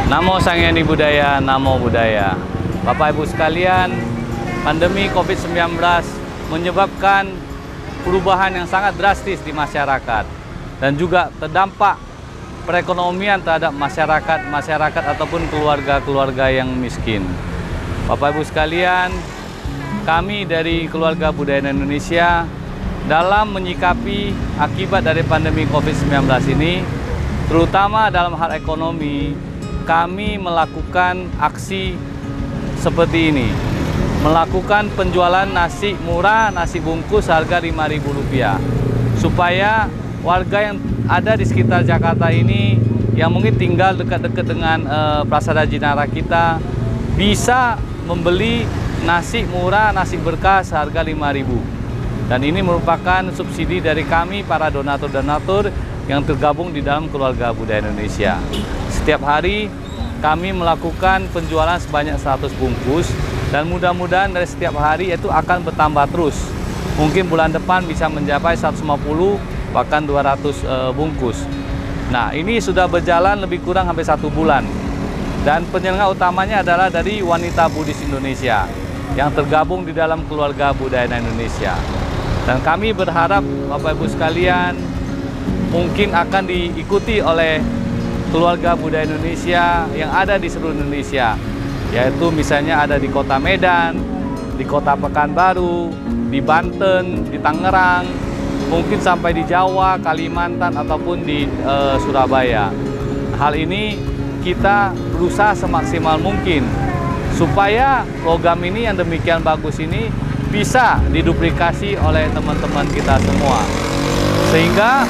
Namo Sang Hyang Budaya, Namo Buddhaya. Bapak Ibu sekalian, pandemi COVID-19 menyebabkan perubahan yang sangat drastis di masyarakat dan juga terdampak perekonomian terhadap masyarakat ataupun keluarga-keluarga yang miskin. Bapak Ibu sekalian, kami dari Keluarga Budaya Indonesia dalam menyikapi akibat dari pandemi COVID-19 ini, terutama dalam hal ekonomi, kami melakukan aksi seperti ini. Melakukan penjualan nasi murah, nasi bungkus harga Rp5.000. Supaya warga yang ada di sekitar Jakarta ini, yang mungkin tinggal dekat-dekat dengan Prasada Jinara kita, bisa membeli nasi murah, nasi berkah seharga Rp5.000. Dan ini merupakan subsidi dari kami, para donatur-donatur yang tergabung di dalam Keluarga Budaya Indonesia. Setiap hari kami melakukan penjualan sebanyak 100 bungkus dan mudah-mudahan dari setiap hari itu akan bertambah terus. Mungkin bulan depan bisa mencapai 150 bahkan 200 bungkus. Nah, ini sudah berjalan lebih kurang hampir 1 bulan. Dan penyelenggara utamanya adalah dari wanita Buddhis Indonesia yang tergabung di dalam Keluarga Budaya Indonesia. Dan kami berharap Bapak Ibu sekalian mungkin akan diikuti oleh Keluarga Budaya Indonesia yang ada di seluruh Indonesia, yaitu misalnya ada di Kota Medan, di Kota Pekanbaru, di Banten, di Tangerang, mungkin sampai di Jawa, Kalimantan, ataupun di Surabaya. Hal ini kita berusaha semaksimal mungkin supaya program ini yang demikian bagus ini bisa diduplikasi oleh teman-teman kita semua, sehingga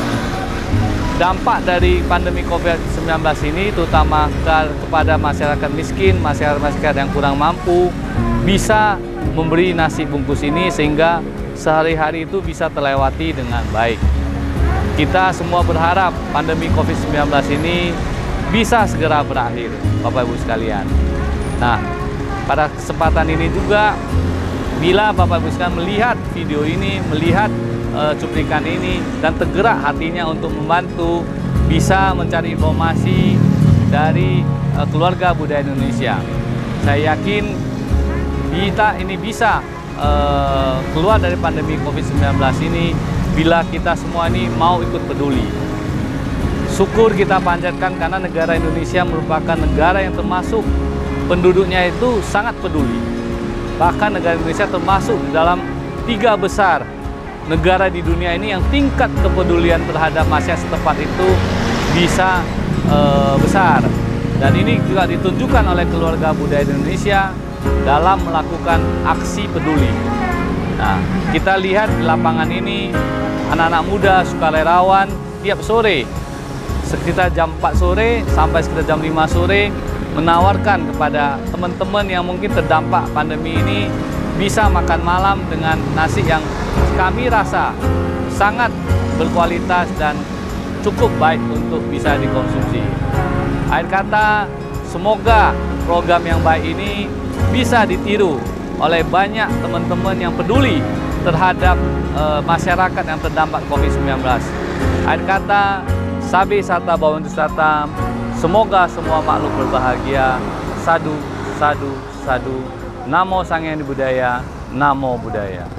dampak dari pandemi COVID-19 ini terutama kepada masyarakat miskin, masyarakat yang kurang mampu, bisa memberi nasi bungkus ini sehingga sehari-hari itu bisa terlewati dengan baik. Kita semua berharap pandemi COVID-19 ini bisa segera berakhir, Bapak Ibu sekalian. Nah, pada kesempatan ini juga, bila Bapak Ibu sekalian melihat video ini, melihat cuplikan ini dan tergerak hatinya untuk membantu, bisa mencari informasi dari Keluarga Budaya Indonesia. Saya yakin kita ini bisa keluar dari pandemi COVID-19 ini bila kita semua ini mau ikut peduli. Syukur kita panjatkan karena negara Indonesia merupakan negara yang termasuk penduduknya itu sangat peduli. Bahkan negara Indonesia termasuk dalam 3 besar negara di dunia ini yang tingkat kepedulian terhadap masyarakat setempat itu bisa besar. Dan ini juga ditunjukkan oleh Keluarga Budaya Indonesia dalam melakukan aksi peduli. Nah, kita lihat di lapangan ini, anak-anak muda sukarelawan tiap sore, sekitar jam 4 sore sampai sekitar jam 5 sore, menawarkan kepada teman-teman yang mungkin terdampak pandemi ini bisa makan malam dengan nasi yang kami rasa sangat berkualitas dan cukup baik untuk bisa dikonsumsi. Akhir kata, semoga program yang baik ini bisa ditiru oleh banyak teman-teman yang peduli terhadap masyarakat yang terdampak COVID-19. Akhir kata, Sabi Sata Bhavantu Satam, semoga semua makhluk berbahagia. Sadu, sadu, sadu. Namo Sang Hyang Budaya, Namo Buddhaya.